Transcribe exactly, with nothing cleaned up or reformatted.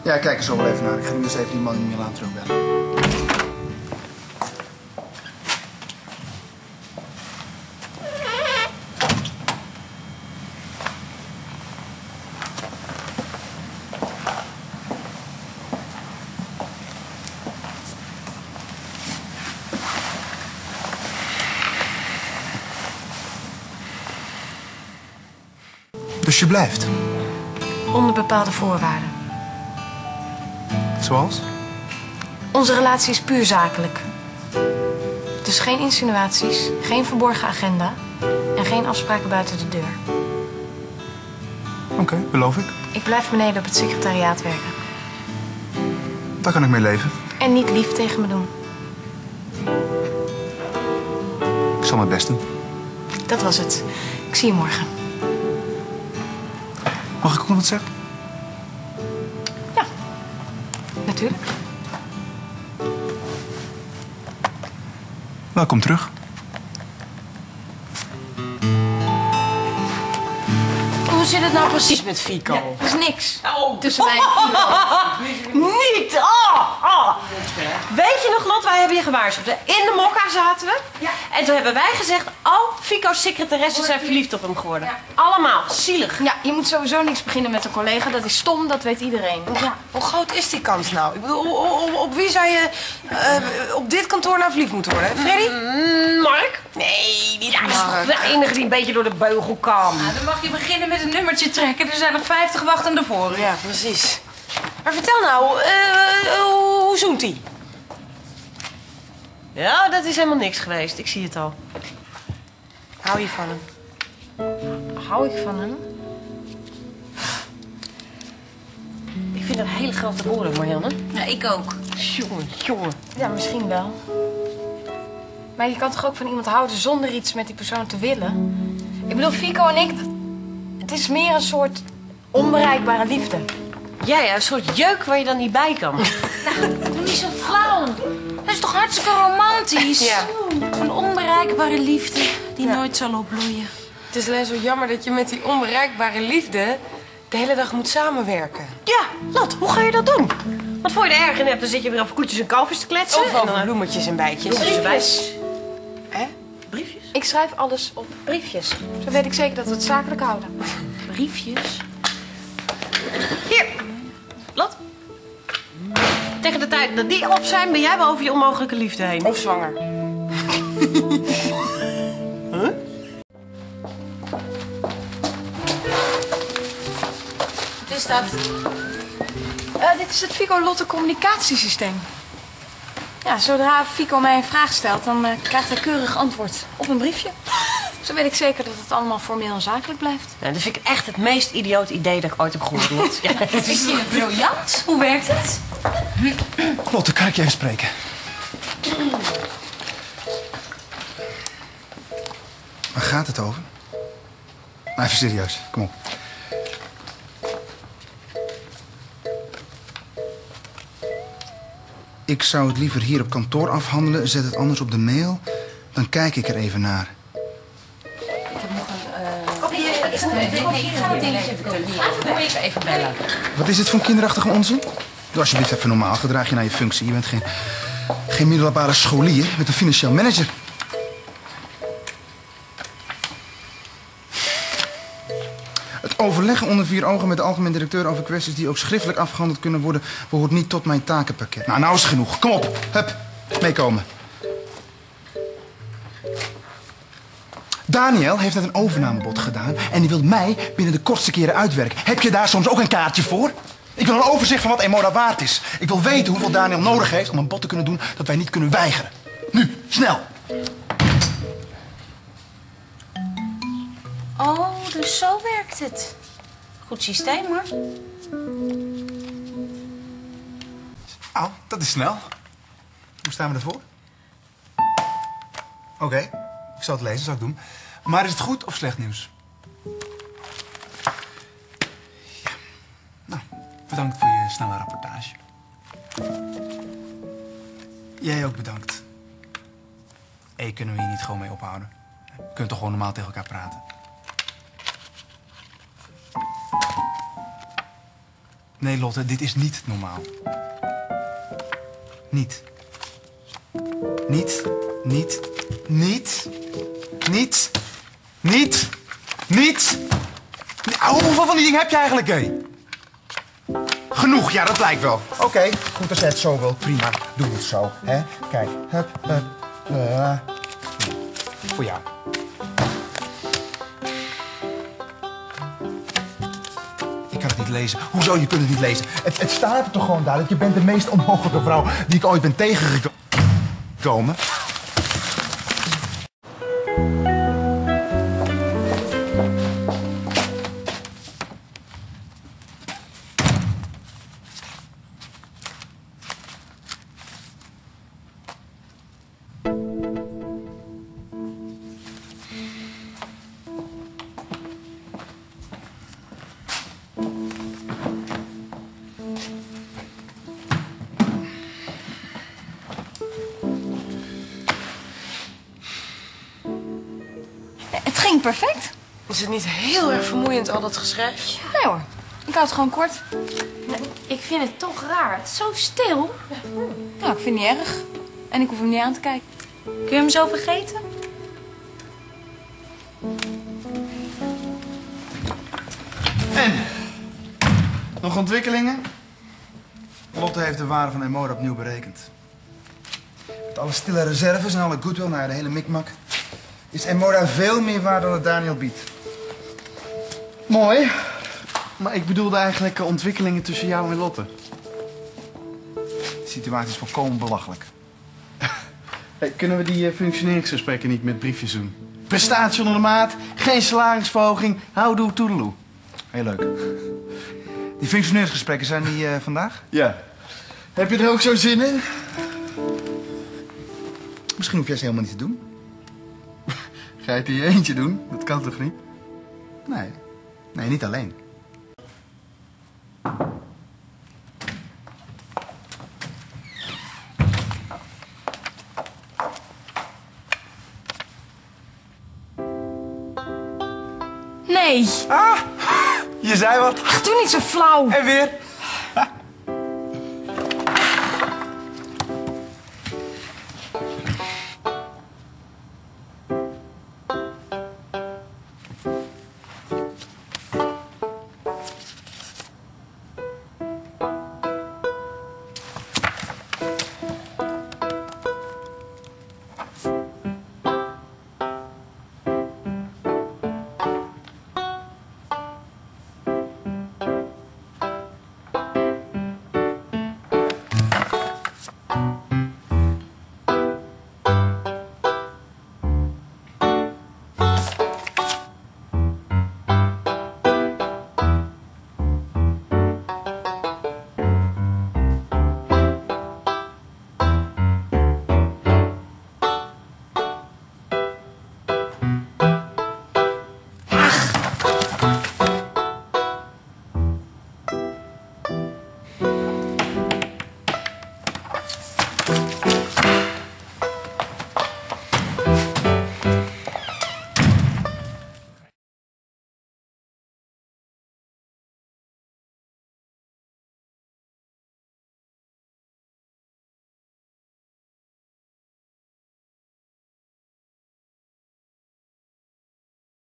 Ja, kijk er zo wel even naar. Ik ga nu eens even die man in Milaan terugbellen. Dus je blijft? Onder bepaalde voorwaarden. Zoals? Onze relatie is puur zakelijk. Dus geen insinuaties, geen verborgen agenda en geen afspraken buiten de deur. Oké, okay, beloof ik. Ik blijf beneden op het secretariaat werken. Daar kan ik mee leven. En niet lief tegen me doen. Ik zal mijn best doen. Dat was het. Ik zie je morgen. Mag ik ook nog wat zeggen? Ja, natuurlijk. Welkom terug. Hoe zit het nou precies met Fico? Ja, er is niks oh. tussen mij en Fico. Niet! Oh, oh. Weet je nog, Lot, wij hebben je gewaarschuwd. In de mokka zaten we. Ja. En toen hebben wij gezegd, al Fico's secretaressen zijn verliefd op hem geworden. Ja. Allemaal. Zielig. Ja, je moet sowieso niks beginnen met een collega. Dat is stom, dat weet iedereen. Ja. Hoe groot is die kans nou? Ik bedoel, op, op, op wie zou je uh, op dit kantoor nou verliefd moeten worden? Freddy? Mm, Mark? Nee, die daar is toch de enige die een beetje door de beugel kan. Nou, dan mag je beginnen met een nummertje trekken. Er zijn nog vijftig wachtende voor. Ja, precies. Maar vertel nou, uh, hoe zoent hij? Ja, dat is helemaal niks geweest. Ik zie het al. Hou je van hem? Hou ik van hem? Ik vind dat hele grote woorden, Marianne. Ja, ik ook. Jongen, jongen. Ja, misschien wel. Maar je kan toch ook van iemand houden zonder iets met die persoon te willen? Ik bedoel, Fico en ik... Het is meer een soort onbereikbare liefde. Ja, ja, een soort jeuk waar je dan niet bij kan. Nou, doe niet zo flauw. Dat is toch hartstikke romantisch? Ja. Een onbereikbare liefde die Ja. nooit zal opbloeien. Het is alleen zo jammer dat je met die onbereikbare liefde de hele dag moet samenwerken. Ja, Lot, hoe ga je dat doen? Want voor je er erg in hebt, dan zit je weer over koetjes en kalfjes te kletsen. Of en over dan bloemetjes en bijtjes. bloemetjes erbij. Hè? Briefjes? Ik schrijf alles op briefjes. Zo weet ik zeker dat we het zakelijk houden. Briefjes? Hier, Lot. Tegen de tijd dat die op zijn, ben jij wel over je onmogelijke liefde heen. Of zwanger. Huh? Wat is dat? Uh, dit is het Fico Lotte communicatiesysteem. Ja, zodra Fico mij een vraag stelt, dan uh, krijgt hij keurig antwoord op een briefje. Zo weet ik zeker dat het allemaal formeel en zakelijk blijft. Nou, dat vind ik echt het meest idioot idee dat ik ooit heb gehoord, Lot. Ja. Vind je het briljant? Hoe werkt het? Lotte, kan ik je even spreken? Waar gaat het over? Maar even serieus, kom op. Ik zou het liever hier op kantoor afhandelen. Zet het anders op de mail. Dan kijk ik er even naar. Ik heb nog een... Uh... Ik ga het dingetje even doen. Even even bellen. Wat is dit voor een kinderachtige onzin? Doe alsjeblieft even normaal. Gedraag je naar je functie. Je bent geen, geen middelbare scholier. Je bent een financieel manager. Het overleggen onder vier ogen met de algemeen directeur over kwesties die ook schriftelijk afgehandeld kunnen worden, behoort niet tot mijn takenpakket. Nou, nou is het genoeg. Kom op. Hup. Meekomen. Daniel heeft net een overnamebod gedaan en die wil mij binnen de kortste keren uitwerken. Heb je daar soms ook een kaartje voor? Ik wil een overzicht van wat Emoda waard is. Ik wil weten hoeveel Daniel nodig heeft om een bod te kunnen doen dat wij niet kunnen weigeren. Nu, snel. Oh, dus zo werkt het. Goed systeem, hoor. Oh, dat is snel. Hoe staan we ervoor? Oké, okay. Ik zal het lezen, zal ik doen. Maar is het goed of slecht nieuws? Ja. Nou, bedankt voor je snelle rapportage. Jij ook bedankt. Hé, kunnen we hier niet gewoon mee ophouden? We kunnen toch gewoon normaal tegen elkaar praten? Nee, Lotte, dit is niet normaal. Niet. Niet. Niet. Niet. Niet. Niet. Niet. Oh, hoeveel van die dingen heb je eigenlijk, hé? Genoeg, ja, dat lijkt wel. Oké, okay, goed als jij het zo wil. Prima, doe het zo. Hè? Kijk, hup, hup. Uh, voor jou. Ik kan het niet lezen. Hoezo, je kunt het niet lezen? Het, het staat er toch gewoon duidelijk. Je bent de meest onmogelijke vrouw die ik ooit ben tegengekomen. Het ging perfect. Is het niet heel erg vermoeiend, al dat geschrijf? Nee hoor, ik hou het gewoon kort. Ik vind het toch raar. Het is zo stil. Nou, ik vind het niet erg. En ik hoef hem niet aan te kijken. Kun je hem zo vergeten? En? Nog ontwikkelingen? Lotte heeft de waarde van Emoda opnieuw berekend. Met alle stille reserves en alle goodwill, nou ja, de hele mikmak, is Emoda veel meer waard dan het Daniel biedt. Mooi. Maar ik bedoelde eigenlijk uh, ontwikkelingen tussen jou en Lotte. De situatie is volkomen belachelijk. Hey, kunnen we die uh, functioneringsgesprekken niet met briefjes doen? Prestatie onder de maat, geen salarisverhoging, houdoe toedeloe. Heel leuk. Die functioneersgesprekken, zijn die uh, vandaag? Ja. Heb je er ook zo zin in? Misschien hoef jij ze helemaal niet te doen. Ga je het in je eentje doen? Dat kan toch niet? Nee. Nee, niet alleen. Nee. Ah, je zei wat. Ach, doe niet zo flauw. En weer.